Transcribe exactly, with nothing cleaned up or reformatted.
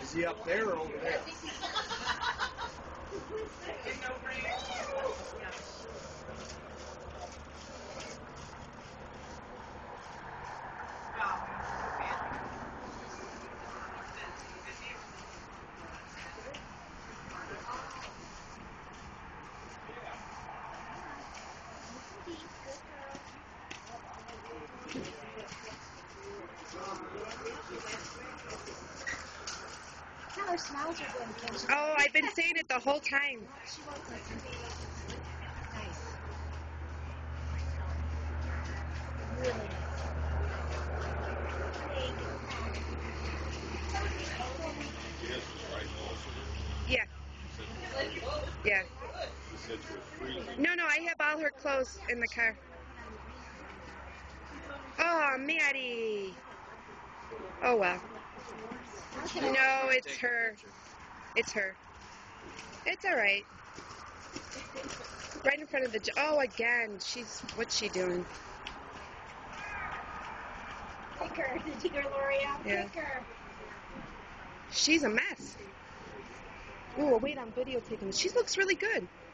Is he up there or over there? Her smiles are good. Oh, I've been saying it the whole time. She wants us to be nice. Really Yeah. Yeah. No, no, I have all her clothes in the car. Oh, Maddie. Oh, well. No, it's her. It's her. It's all right. Right in front of the... Oh, again. She's... What's she doing? Pick her. Did you hear L'Oreal? Yeah. Pick her. She's a mess. Ooh, wait, I'm videotaping. She looks really good.